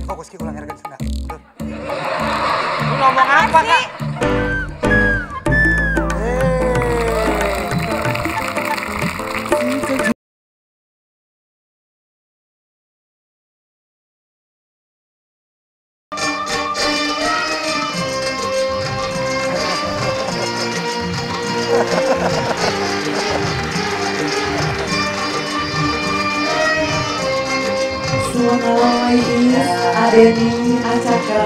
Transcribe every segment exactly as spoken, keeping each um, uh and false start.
Fokus Ki ulang harga Sunda. Lu ngomong apa Kak? Suangalai is Adeni Acaka.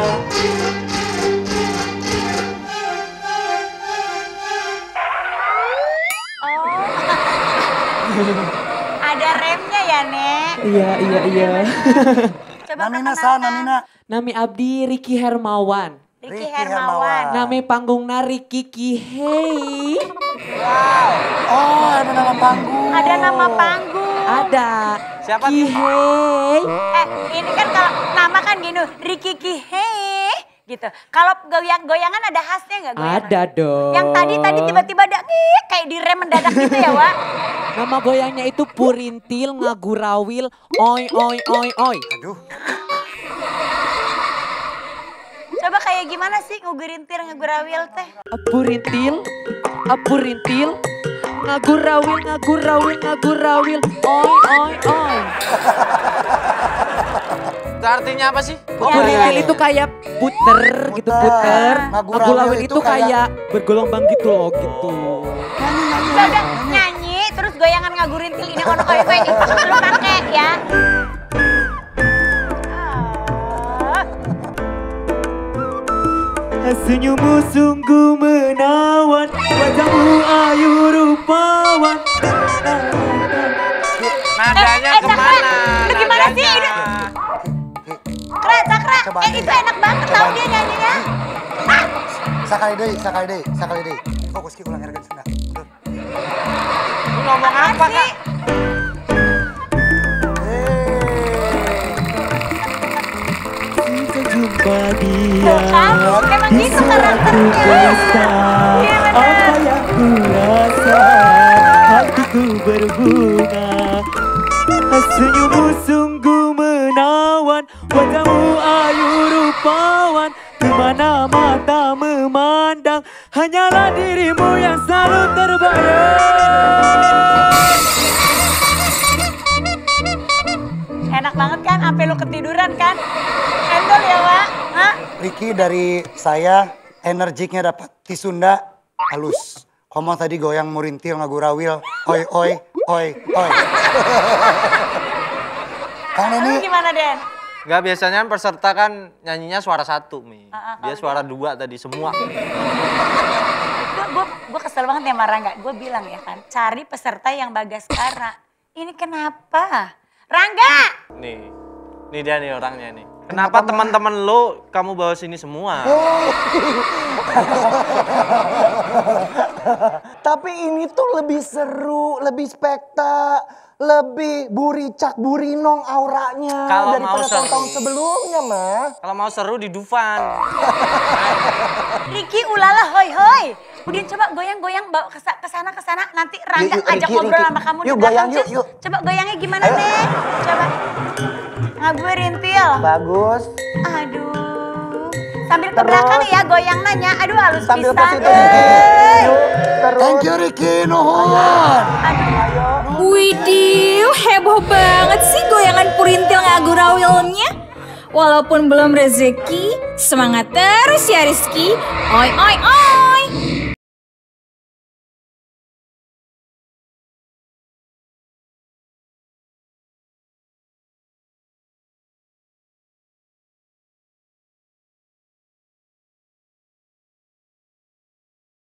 Ada remnya ya, Nek? Iya, iya, iya. Coba Namina sa, perkenalkan. Namina. Nami Abdi Riki Hermawan. Riki Riki Hermawan. Hermawan. Nami panggungna Riki Kihei. Oh, ada nama panggung. Ada nama panggung. Ada. Siapa tuh? Kihei. Eh, ini kan kalau nama kan gini, Riki Kihei gitu. Kalau goyang-goyangan ada khasnya nggak goyangan? Ada dong. Yang tadi tadi tiba-tiba ada nih kayak direm mendadak gitu ya, Wak? Nama goyangnya itu purintil, ngagurawil, oi oi oi oi. Aduh. Coba kayak gimana sih ngugurintir ngugurawil teh? Purintil, purintil, ngagurawil, ngagurawil, ngagurawil, oi oi oi. Itu artinya apa sih? Oh, Ya. purintil itu kayak puter, gitu Puter. puter. Ngagurawil Ngagurawil itu itu kayak bergelombang gitu loh gitu. Nyanyi, nyanyi, Udah, nyanyi. udah nyanyi terus goyangan ngagurintil ini kono kayak kayak itu lu pakai ya. Ah. Senyummu sungguh menawan, wajahmu ayu rupawan. Nadanya Eh, eh, kemana? Cakra, lu gimana sih? Nadanya. Cakra, Cakra, Coba eh deh. itu enak banget tau dia nyanyinya. Ah, Sakali deui, sakali deui, sakali deui. Fokus Ki ulang harga Sunda. Lu ngomong apa sih? Kak? Kita jumpa dia. Tuh kan, emang gitu karakternya. Iya bener. Apa yang ku rasa, hatiku berbunga. Senyummu sungguh menawan, wajahmu ayu rupawan. Kemana mata memandang, hanyalah dirimu yang selalu terbayang. Enak banget kan, sampai lu ketiduran kan? Endol ya, Wak? Hah? Riki dari saya energiknya dapat di Sunda halus. Ngomong tadi goyang murintil ngagurawil, oi oi oi oi. Kang Lu Neni, gimana, Den? Gak, biasanya peserta kan nyanyinya suara satu, Mi. Ah, ah, Dia kalau suara dua tadi semua. Gue gue gue kesel banget ya marah nggak? Gue bilang ya kan, cari peserta yang Bagaskara. Ini kenapa? Rangga! Nih, nih dia nih orangnya nih. Kenapa teman-teman lo kamu bawa sini semua? Tapi ini tuh lebih seru, lebih spekta, lebih buricak burinong auranya Kalau mau daripada seru. tahun-tahun sebelumnya, mah. Kalau mau seru di Dufan. Riki ulala hoi hoi. Udin coba goyang-goyang bawa ke sa- ke sana ke sana nanti Rangga Yuk, yuk, ajak Riki, ngobrol Riki. sama kamu di Yuk, belakang. goyang, yuk, Cus. yuk. Coba goyangnya gimana, Ayo. Nek? Coba. Ngaburintil. Bagus. Aduh. Sambil ke Terus. belakang ya goyang nanya. Aduh halus Sambil ke pisan. situ. euy. Yuk, terus. thank you Riki, nuhun. Aduh. Widih, heboh banget sih goyangan purintil ngagurawilnya. Walaupun belum rezeki, semangat terus ya Rizky. Oi, oi, oi.